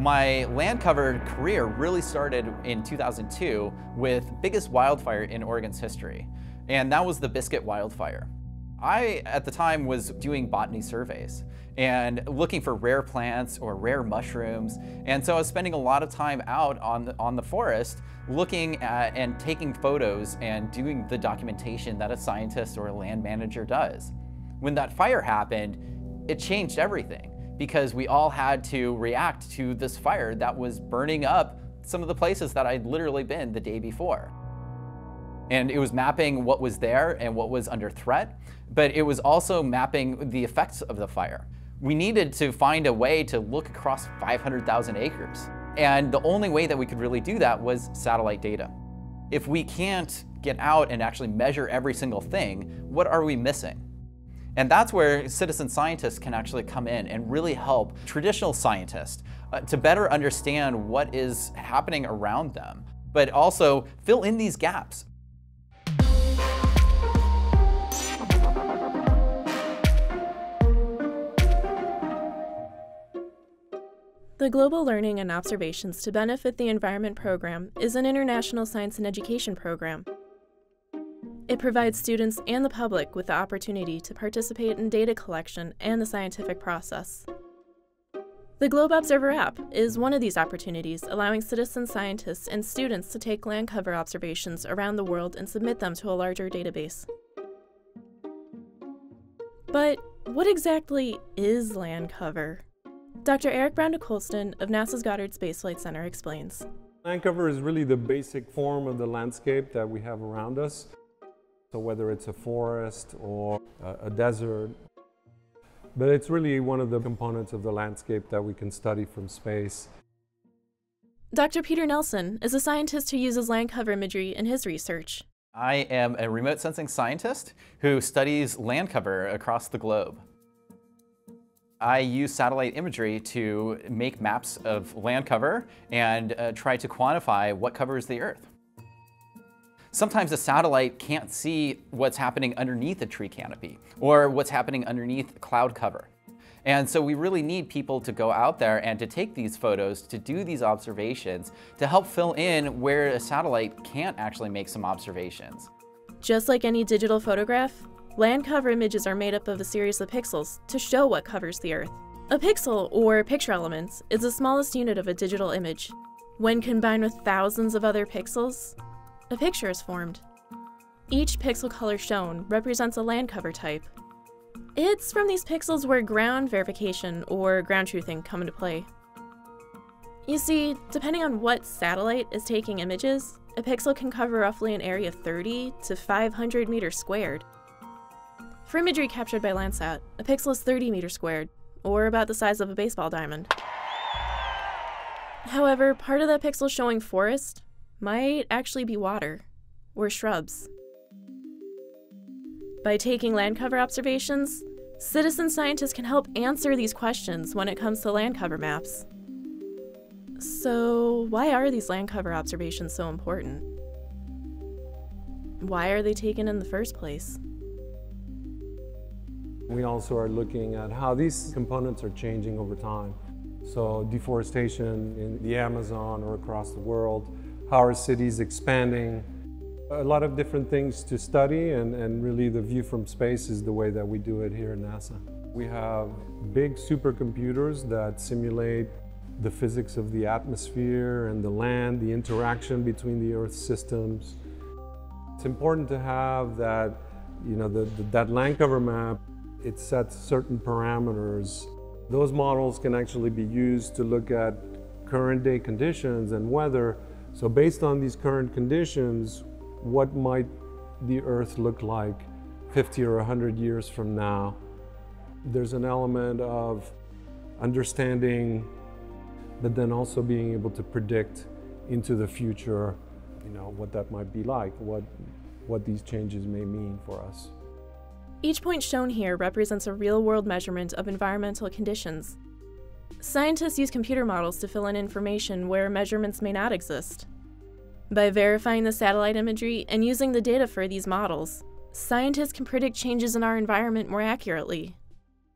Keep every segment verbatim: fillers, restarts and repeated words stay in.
My land cover career really started in two thousand two with biggest wildfire in Oregon's history, and that was the Biscuit wildfire. I, at the time, was doing botany surveys and looking for rare plants or rare mushrooms, and so I was spending a lot of time out on the, on the forest looking at and taking photos and doing the documentation that a scientist or a land manager does. When that fire happened, it changed everything, because we all had to react to this fire that was burning up some of the places that I'd literally been the day before. And it was mapping what was there and what was under threat, but it was also mapping the effects of the fire. We needed to find a way to look across five hundred thousand acres. And the only way that we could really do that was satellite data. If we can't get out and actually measure every single thing, what are we missing? And that's where citizen scientists can actually come in and really help traditional scientists uh, to better understand what is happening around them, but also fill in these gaps. The Global Learning and Observations to Benefit the Environment program is an international science and education program. It provides students and the public with the opportunity to participate in data collection and the scientific process. The Globe Observer app is one of these opportunities, allowing citizen scientists and students to take land cover observations around the world and submit them to a larger database. But what exactly is land cover? Doctor Eric Brown de Colston of NASA's Goddard Space Flight Center explains. Land cover is really the basic form of the landscape that we have around us. So whether it's a forest or a desert, but it's really one of the components of the landscape that we can study from space. Doctor Peter Nelson is a scientist who uses land cover imagery in his research. I am a remote sensing scientist who studies land cover across the globe. I use satellite imagery to make maps of land cover and uh, try to quantify what covers the Earth. Sometimes a satellite can't see what's happening underneath a tree canopy or what's happening underneath cloud cover. And so we really need people to go out there and to take these photos, to do these observations, to help fill in where a satellite can't actually make some observations. Just like any digital photograph, land cover images are made up of a series of pixels to show what covers the Earth. A pixel, or picture elements, is the smallest unit of a digital image. When combined with thousands of other pixels, a picture is formed. Each pixel color shown represents a land cover type. It's from these pixels where ground verification or ground truthing come into play. You see, depending on what satellite is taking images, a pixel can cover roughly an area of thirty to five hundred meters squared. For imagery captured by Landsat, a pixel is thirty meters squared, or about the size of a baseball diamond. However, part of that pixel showing forest might actually be water, or shrubs. By taking land cover observations, citizen scientists can help answer these questions when it comes to land cover maps. So, why are these land cover observations so important? Why are they taken in the first place? We also are looking at how these components are changing over time. So deforestation in the Amazon or across the world, how are cities expanding? A lot of different things to study, and, and really the view from space is the way that we do it here at NASA. We have big supercomputers that simulate the physics of the atmosphere and the land, the interaction between the Earth systems. It's important to have that, you know, the, the, that land cover map. It sets certain parameters. Those models can actually be used to look at current day conditions and weather. So based on these current conditions, what might the Earth look like fifty or one hundred years from now? There's an element of understanding, but then also being able to predict into the future, you know, what that might be like, what, what these changes may mean for us. Each point shown here represents a real-world measurement of environmental conditions. Scientists use computer models to fill in information where measurements may not exist. By verifying the satellite imagery and using the data for these models, scientists can predict changes in our environment more accurately.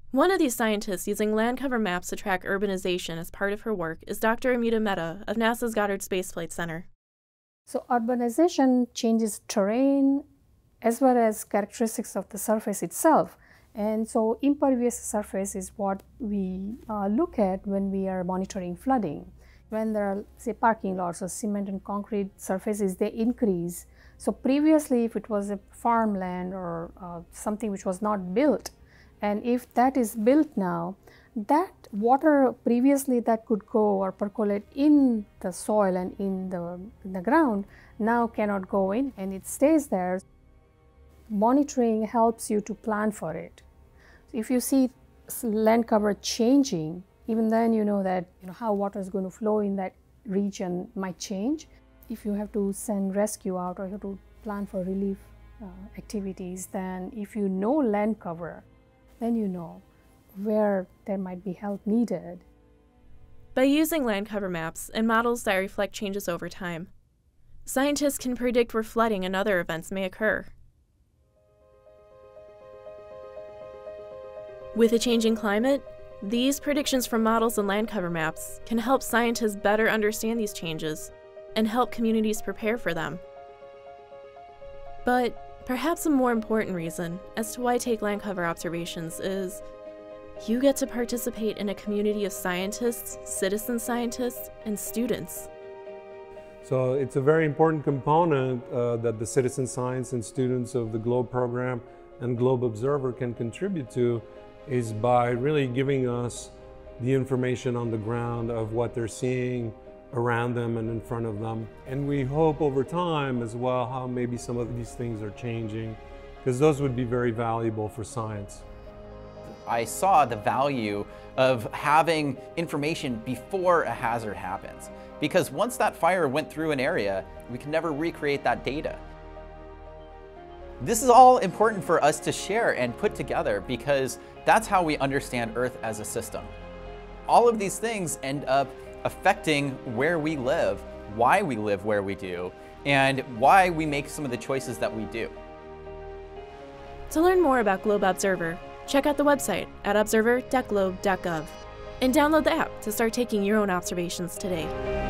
One of these scientists using land cover maps to track urbanization as part of her work is Doctor Amita Mehta of NASA's Goddard Space Flight Center. So urbanization changes terrain as well as characteristics of the surface itself. And so impervious surface is what we uh, look at when we are monitoring flooding. When there are, say, parking lots or cement and concrete surfaces, they increase. So previously, if it was a farmland or uh, something which was not built, and if that is built now, that water previously that could go or percolate in the soil and in the, in the ground now cannot go in, and it stays there. Monitoring helps you to plan for it. If you see land cover changing, even then you know that you know how water is going to flow in that region might change. If you have to send rescue out or you have to plan for relief uh, activities, then if you know land cover, then you know where there might be help needed. By using land cover maps and models that reflect changes over time, scientists can predict where flooding and other events may occur. With a changing climate, these predictions from models and land cover maps can help scientists better understand these changes and help communities prepare for them. But perhaps a more important reason as to why take land cover observations is you get to participate in a community of scientists, citizen scientists, and students. So it's a very important component uh, that the citizen science and students of the GLOBE program and GLOBE Observer can contribute to, is by really giving us the information on the ground of what they're seeing around them and in front of them. And we hope over time as well how maybe some of these things are changing, because those would be very valuable for science. I saw the value of having information before a hazard happens, because once that fire went through an area, we can never recreate that data. This is all important for us to share and put together, because that's how we understand Earth as a system. All of these things end up affecting where we live, why we live where we do, and why we make some of the choices that we do. To learn more about Globe Observer, check out the website at observer dot globe dot gov and download the app to start taking your own observations today.